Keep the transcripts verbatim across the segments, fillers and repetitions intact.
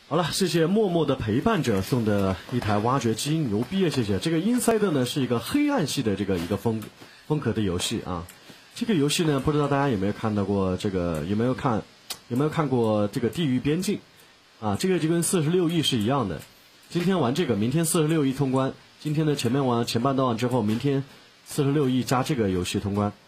好了，谢谢默默的陪伴者送的一台挖掘机，牛逼啊！谢谢。这个 Inside 呢是一个黑暗系的这个一个风风格的游戏啊。这个游戏呢，不知道大家有没有看到过这个，有没有看有没有看过这个地狱边境啊？这个就跟四十六亿是一样的。今天玩这个，明天四十六亿通关。今天的前面玩前半段完之后，明天四十六亿加这个游戏通关。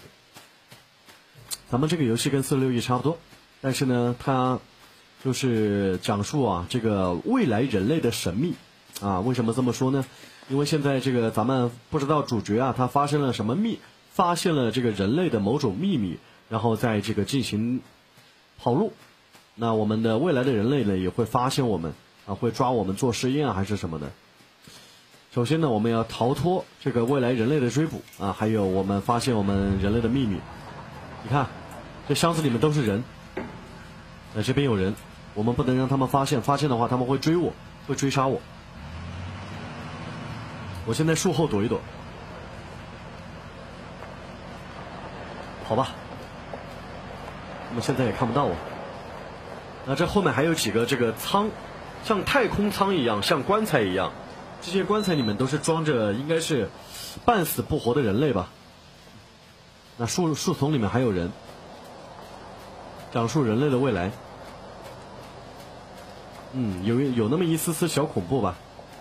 咱们这个游戏跟四十六亿差不多，但是呢，它就是讲述啊这个未来人类的神秘啊。为什么这么说呢？因为现在这个咱们不知道主角啊他发生了什么秘，发现了这个人类的某种秘密，然后在这个进行跑路。那我们的未来的人类呢也会发现我们啊，会抓我们做实验啊还是什么的。首先呢，我们要逃脱这个未来人类的追捕啊，还有我们发现我们人类的秘密。你看，这箱子里面都是人，那这边有人，我们不能让他们发现，发现的话他们会追我，会追杀我。我现在树后躲一躲，好吧，他们现在也看不到我。那这后面还有几个这个舱，像太空舱一样，像棺材一样，这些棺材里面都是装着应该是半死不活的人类吧。那树树丛里面还有人，讲述人类的未来。嗯，有有那么一丝丝小恐怖吧。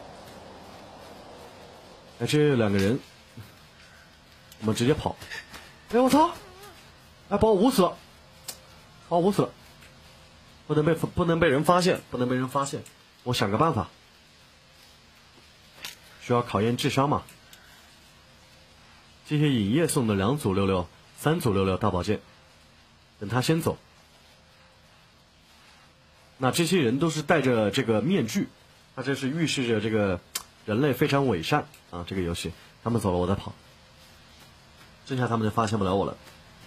哎，这有两个人，我们直接跑。哎，我操！哎，把我捂死了，把我捂死了，不能被不能被人发现，不能被人发现。我想个办法，需要考验智商嘛。谢谢影业送的两组六六，三组六六大宝剑。等他先走。那这些人都是戴着这个面具，他这是预示着这个人类非常伪善啊！这个游戏，他们走了，我再跑，这下他们就发现不了我了。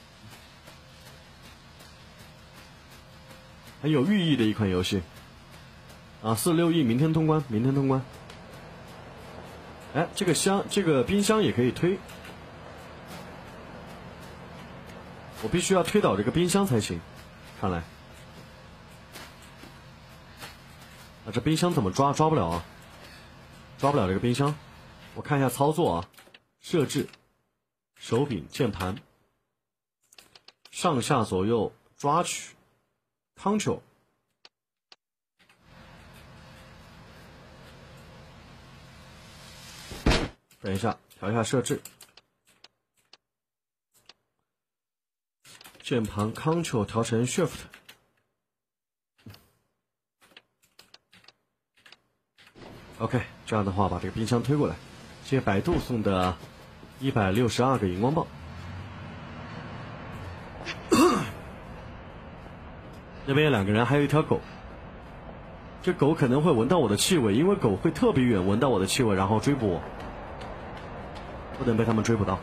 很有寓意的一款游戏啊！四十六亿，明天通关，明天通关。哎，这个箱，这个冰箱也可以推。我必须要推倒这个冰箱才行，看来。啊，这冰箱怎么抓？抓不了啊，抓不了这个冰箱。我看一下操作啊，设置，手柄、键盘，上下左右抓取 ，Ctrl。等一下，调一下设置。键盘 Ctrl 调成 Shift， OK， 这样的话把这个冰箱推过来。谢谢百度送的一百六十二个荧光棒。那边有两个人，还有一条狗。这狗可能会闻到我的气味，因为狗会特别远闻到我的气味，然后追捕我，不能被他们追捕到。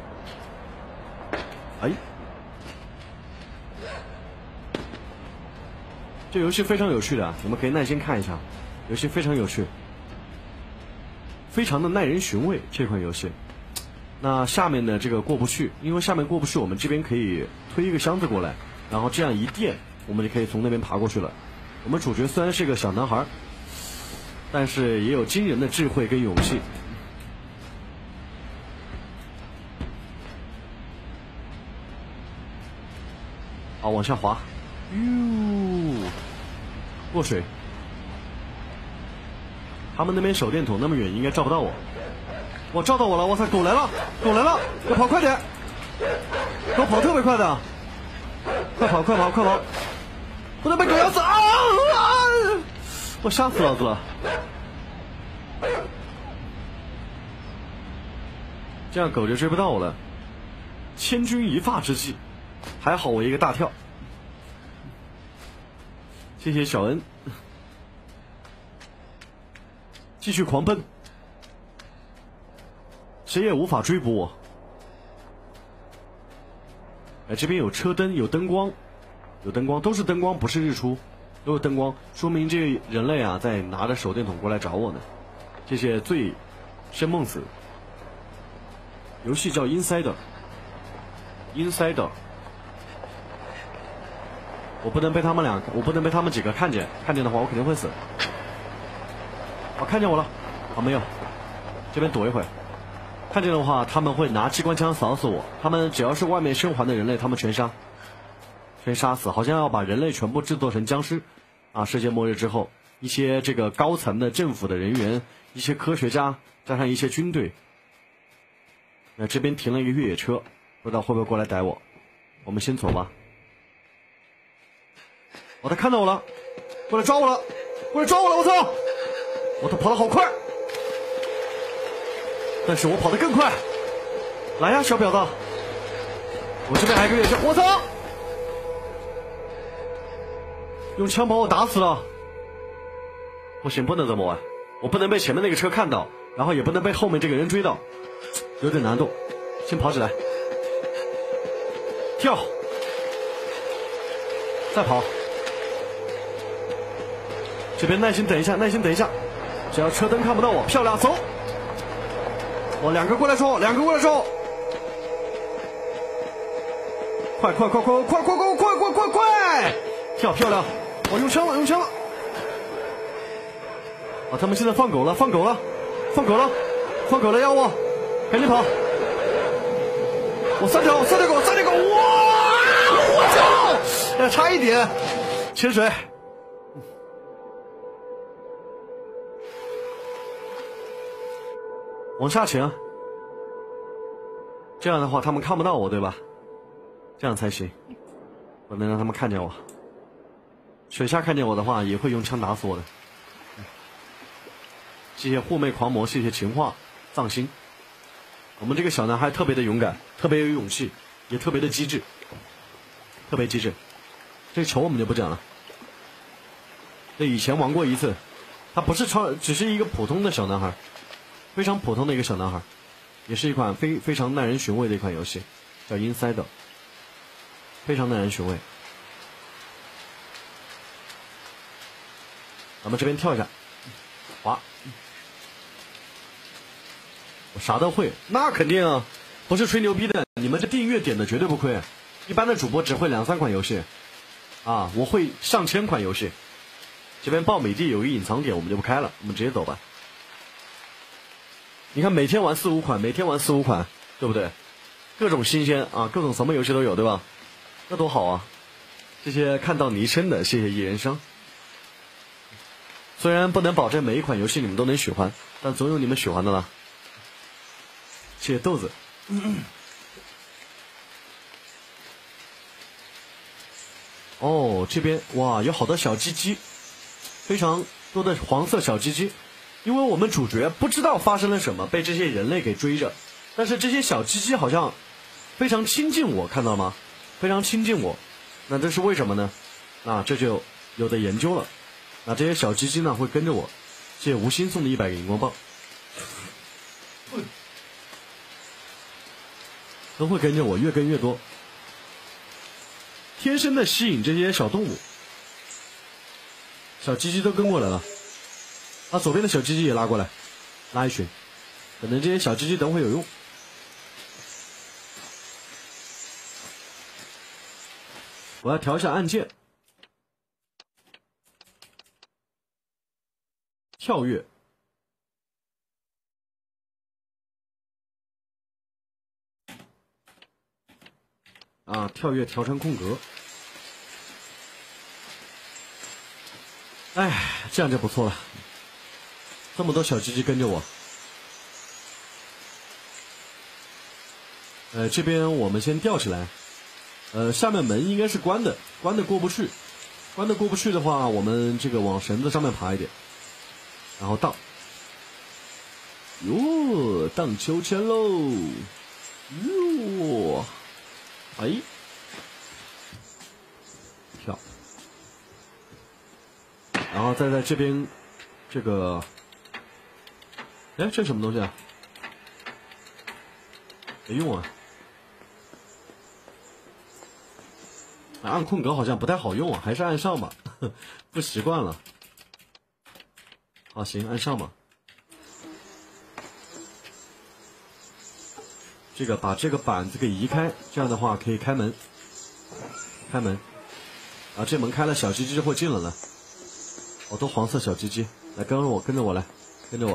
哎。这游戏非常有趣的，你们可以耐心看一下，游戏非常有趣，非常的耐人寻味这款游戏。那下面呢这个过不去，因为下面过不去，我们这边可以推一个箱子过来，然后这样一垫，我们就可以从那边爬过去了。我们主角虽然是个小男孩，但是也有惊人的智慧跟勇气。好，往下滑，哟，过水。他们那边手电筒那么远，应该照不到我。我照到我了，我操，狗来了，狗来了，要跑快点，狗跑特别快的，快跑快跑快跑，不能被狗咬死啊！啊我吓死老子了。这样狗就追不到我了，千钧一发之际，还好我一个大跳。谢谢小恩，继续狂奔，谁也无法追捕我。哎，这边有车灯，有灯光，有灯光，都是灯光，不是日出，都是灯光，说明这人类啊在拿着手电筒过来找我呢。谢谢醉生梦死。游戏叫 Inside，Inside， 我不能被他们俩，我不能被他们几个看见，看见的话我肯定会死。哦，看见我了，哦没有，这边躲一会。看见的话，他们会拿机关枪扫死我。他们只要是外面生还的人类，他们全杀，全杀死。好像要把人类全部制作成僵尸。啊，世界末日之后，一些这个高层的政府的人员，一些科学家，加上一些军队。那这边停了一个越野车，不知道会不会过来逮我。我们先走吧。哦，他看到我了，过来抓我了，过来抓我了！我操！我他跑得好快，但是我跑得更快。来呀，小婊子！我这边还有一个越野车，我操！用枪把我打死了。不行，不能这么玩，我不能被前面那个车看到，然后也不能被后面这个人追到，有点难度。先跑起来，跳，再跑。这边耐心等一下，耐心等一下，只要车灯看不到我，漂亮，走。我两个过来抓我，两个过来抓我，快快快快快快快快快快快，跳，漂亮。我用枪了，用枪了！啊，他们现在放狗了，放狗了，放狗了，放狗了，要我，赶紧跑！我三条，三条狗，三条狗！哇！我操！哎，差一点，潜水。往下潜，这样的话他们看不到我，对吧？这样才行，不能让他们看见我。水下看见我的话，也会用枪打死我的。谢谢护妹狂魔，谢谢情话藏心。我们这个小男孩特别的勇敢，特别有勇气，也特别的机智，特别机智。这个球我们就不讲了。这以前玩过一次，他不是超，只是一个普通的小男孩，非常普通的一个小男孩，也是一款非非常耐人寻味的一款游戏，叫 Inside， 非常耐人寻味。咱们这边跳一下，滑，我啥都会，那肯定啊，不是吹牛逼的，你们这订阅点的绝对不亏。一般的主播只会两三款游戏，啊，我会上千款游戏。这边爆美的有一隐藏点，我们就不开了，我们直接走吧。你看每天玩四五款，每天玩四五款，对不对？各种新鲜啊，各种什么游戏都有，对吧？那多好啊！谢谢看到昵称的，谢谢一人生。虽然不能保证每一款游戏你们都能喜欢，但总有你们喜欢的啦。谢谢豆子。嗯、哦，这边哇，有好多小鸡鸡，非常多的黄色小鸡鸡。因为我们主角不知道发生了什么，被这些人类给追着，但是这些小鸡鸡好像非常亲近我，看到吗？非常亲近我，那这是为什么呢？那这就有的研究了。那这些小鸡鸡呢会跟着我。谢谢吴昕送的一百个荧光棒，都会跟着我，越跟越多，天生的吸引这些小动物，小鸡鸡都跟过来了。把左边的小鸡鸡也拉过来，拉一群，可能这些小鸡鸡等会有用。我要调一下按键，跳跃，啊，跳跃调成空格。哎，这样就不错了。这么多小鸡鸡跟着我，呃，这边我们先吊起来，呃，下面门应该是关的，关的过不去，关的过不去的话，我们这个往绳子上面爬一点，然后荡，哟，荡秋千喽，哟，哎，跳，然后再在这边这个。哎，这什么东西啊？没用啊！按空格好像不太好用啊，还是按上吧，不习惯了。好，行，按上吧。这个把这个板子给移开，这样的话可以开门。开门。 啊，这门开了，小鸡鸡就会进了呢。好多黄色小鸡鸡，来跟着我，跟着我来，跟着我。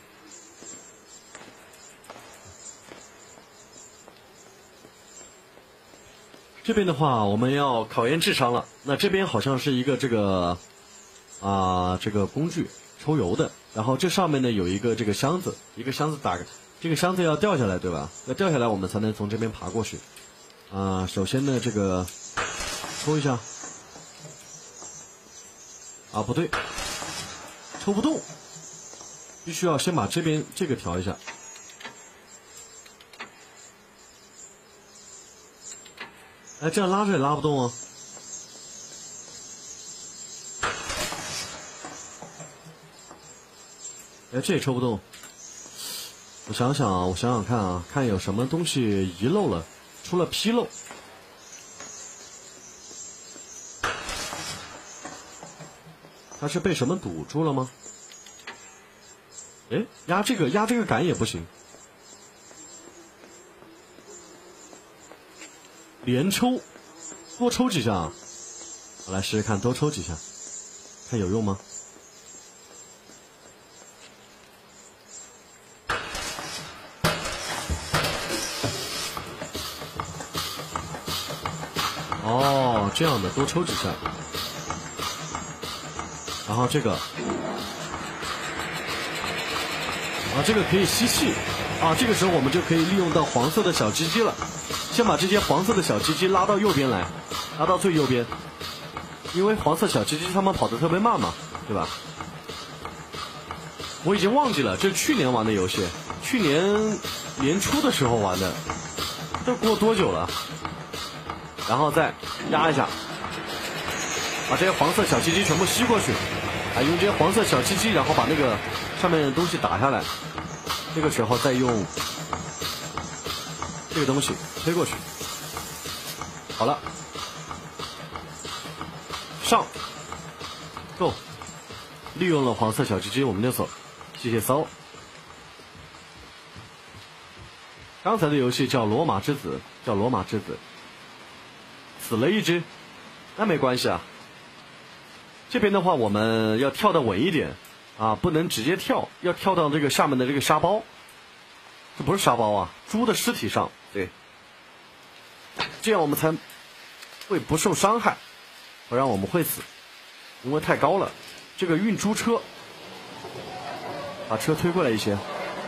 这边的话，我们要考验智商了。那这边好像是一个这个啊，这个工具抽油的，然后这上面呢有一个这个箱子，一个箱子打开，这个箱子要掉下来，对吧？要掉下来，我们才能从这边爬过去。啊，首先呢，这个抽一下。啊，不对，抽不动，必须要先把这边这个调一下。哎，这样拉着也拉不动啊。哎，这也抽不动。我想想啊，我想想看啊，看有什么东西遗漏了，出了纰漏。它是被什么堵住了吗？哎，压这个压这个杆也不行。连抽，多抽几下啊！我来试试看，多抽几下，看有用吗？哦，这样的，多抽几下。然后这个，啊，这个可以吸气，啊，这个时候我们就可以利用到黄色的小鸡鸡了。先把这些黄色的小鸡鸡拉到右边来，拉到最右边，因为黄色小鸡鸡它们跑得特别慢嘛，对吧？我已经忘记了，这是去年玩的游戏，去年年初的时候玩的，这过多久了？然后再压一下，把这些黄色小鸡鸡全部吸过去，啊，用这些黄色小鸡鸡，然后把那个上面的东西打下来，这个时候再用这个东西推过去。好了，上 ，Go， 利用了黄色小鸡鸡，我们就走，谢谢骚。刚才的游戏叫罗马之子，叫罗马之子，死了一只，那没关系啊。这边的话，我们要跳得稳一点啊，不能直接跳，要跳到这个下面的这个沙包。这不是沙包啊，猪的尸体上，对，这样我们才会不受伤害，不然我们会死，因为太高了。这个运猪车，把车推过来一些。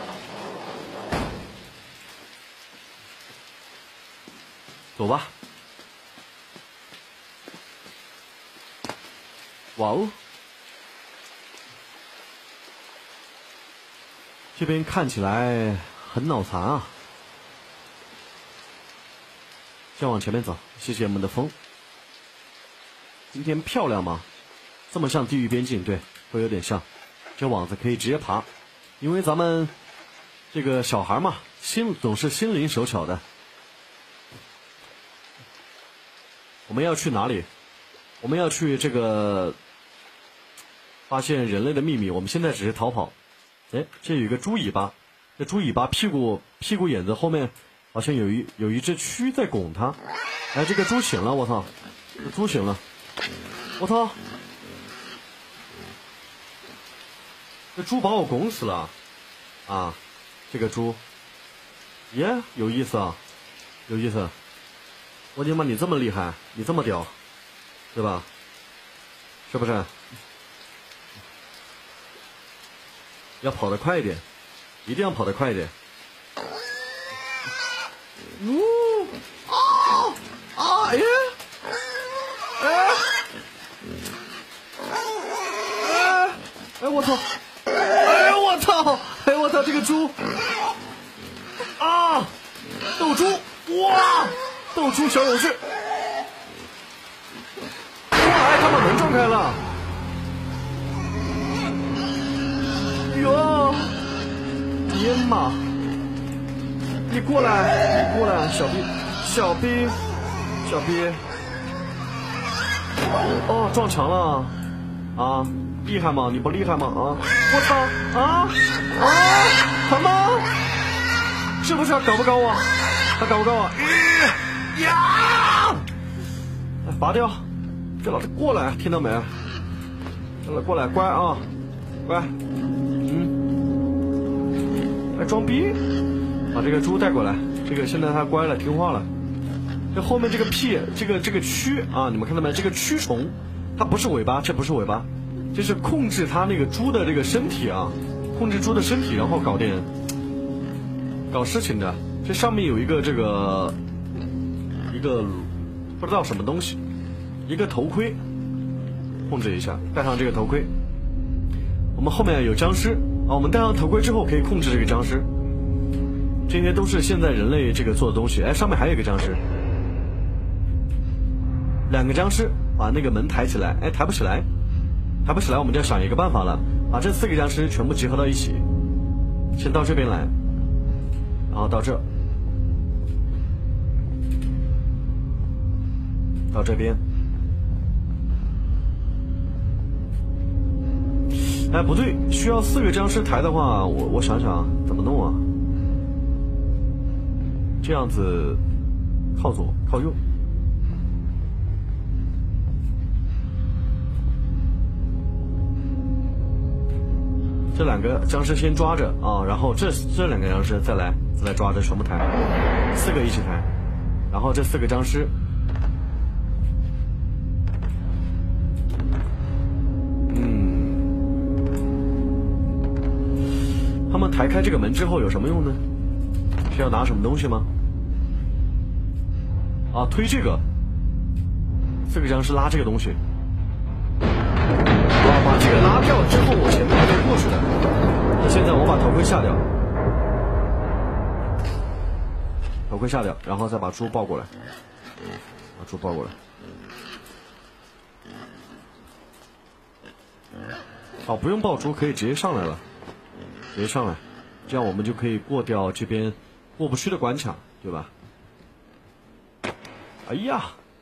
走吧。哇哦，这边看起来很脑残啊！先往前面走，谢谢我们的风。今天漂亮吗？这么像地狱边境，对，会有点像。这网子可以直接爬，因为咱们这个小孩嘛，心总是心灵手巧的。我们要去哪里？我们要去这个发现人类的秘密。我们现在只是逃跑。哎，这有一个猪尾巴，这猪尾巴屁股屁股眼子后面好像有一有一只蛆在拱它。哎，这个猪醒了，我操！这猪醒了，我操！这猪把我拱死了啊！这个猪，耶，有意思啊，有意思。我的妈，你这么厉害，你这么屌，对吧？是不是？要跑得快一点，一定要跑得快一点。呜啊啊！哎呀！哎！哎！哎！我操！哎呦我操！哎我操！这个猪啊！斗猪！哇！斗猪小勇士！哎，他把门撞开了！哟，天妈！你过来，你过来，小逼，小逼，小逼！哦，撞墙了！啊，厉害吗？你不厉害吗？啊！我操！啊啊！什么？是不是高不高啊？他高不高啊？呀！拔掉， 这老子过来，听到没？这老子过来，乖啊，乖。嗯，来装逼，把这个猪带过来。这个现在它乖了，听话了。这后面这个屁，这个这个蛆啊，你们看到没？这个蛆虫，它不是尾巴，这不是尾巴，这是控制它那个猪的这个身体啊，控制猪的身体，然后搞点搞事情的。这上面有一个这个一个不知道什么东西，一个头盔，控制一下，戴上这个头盔。我们后面有僵尸啊，我们戴上头盔之后可以控制这个僵尸。这些都是现在人类这个做的东西。哎，上面还有一个僵尸，两个僵尸，把那个门抬起来。哎，抬不起来，抬不起来，我们就要想一个办法了，把这四个僵尸全部集合到一起，先到这边来，然后到这，到这边。哎，不对，需要四个僵尸抬的话，我我想想怎么弄啊？这样子，靠左靠右，这两个僵尸先抓着啊，然后这这两个僵尸再来再来抓着，全部抬，四个一起抬，然后这四个僵尸，嗯，他们抬开这个门之后有什么用呢？需要拿什么东西吗？啊，推这个，四个僵尸拉这个东西，啊，把这个拉掉之后，我前面就过去了。那现在我把头盔下掉，头盔下掉，然后再把猪抱过来，把猪抱过来。哦，不用抱猪，可以直接上来了，直接上来，这样我们就可以过掉这边过不去的关卡，对吧？哎呀，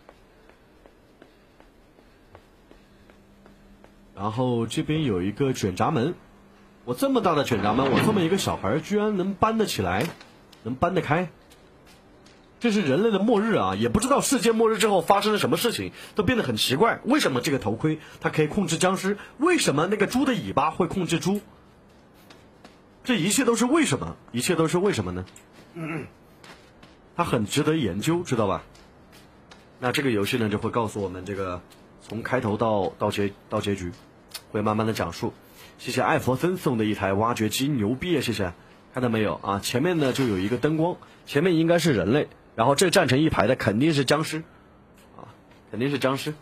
然后这边有一个卷闸门，我这么大的卷闸门，我这么一个小孩居然能搬得起来，能搬得开。这是人类的末日啊！也不知道世界末日之后发生了什么事情，都变得很奇怪。为什么这个头盔它可以控制僵尸？为什么那个猪的尾巴会控制猪？这一切都是为什么？一切都是为什么呢？嗯，它很值得研究，知道吧？那这个游戏呢，就会告诉我们这个从开头到到结到结局，会慢慢的讲述。谢谢艾弗森送的一台挖掘机，牛逼啊！谢谢，看到没有啊？前面呢就有一个灯光，前面应该是人类，然后这站成一排的肯定是僵尸，啊，肯定是僵尸。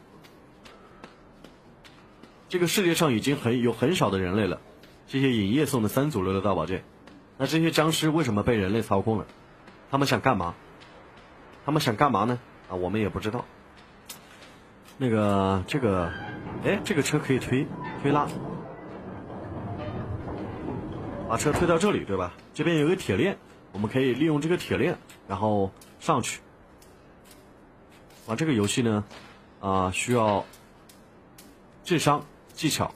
这个世界上已经很有很少的人类了。谢谢影业送的三组六六大宝剑。那这些僵尸为什么被人类操控了？他们想干嘛？他们想干嘛呢？啊，我们也不知道。那个这个，哎，这个车可以推推拉，把车推到这里，对吧？这边有个铁链，我们可以利用这个铁链，然后上去。啊，这个游戏呢，啊，需要智商技巧。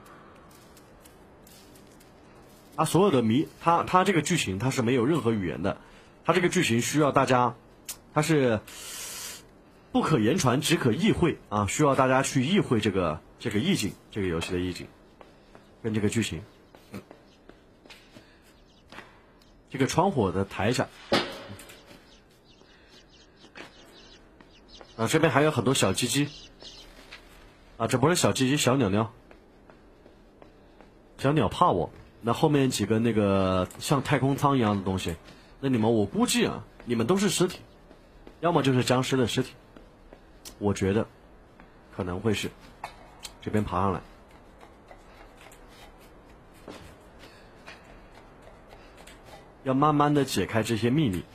它所有的谜，它它这个剧情它是没有任何语言的，它这个剧情需要大家，它是不可言传，只可意会啊，需要大家去意会这个这个意境，这个游戏的意境，跟这个剧情。嗯、这个窗户的抬一下，啊，这边还有很多小鸡鸡，啊，这不是小鸡鸡，小鸟鸟，小鸟怕我。那后面几个那个像太空舱一样的东西，那你们我估计啊，你们都是尸体，要么就是僵尸的尸体，我觉得可能会是这边爬上来，要慢慢的解开这些秘密。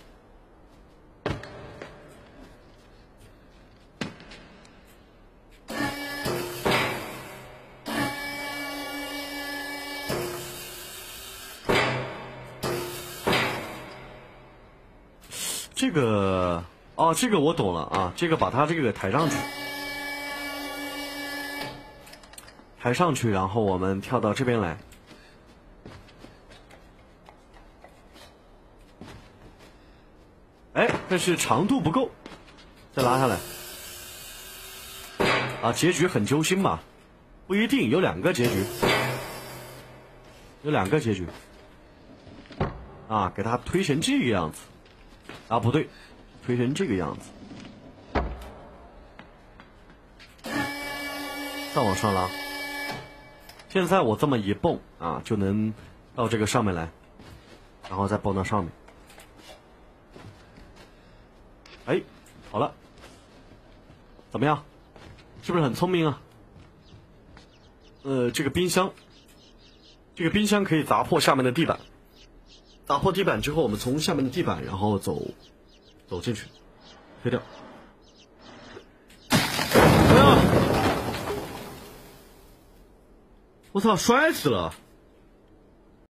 这个哦，这个我懂了啊，这个把它这个抬上去，抬上去，然后我们跳到这边来。哎，但是长度不够，再拉下来。 啊，结局很揪心嘛？不一定，有两个结局，有两个结局。啊，给他推成这个样子。啊，不对，推成这个样子。再往上拉。现在我这么一蹦啊，就能到这个上面来，然后再蹦到上面。哎，好了，怎么样？是不是很聪明啊？呃，这个冰箱，这个冰箱可以砸破下面的地板，打破地板之后，我们从下面的地板，然后走走进去，推掉。哎呀！我操，摔死了！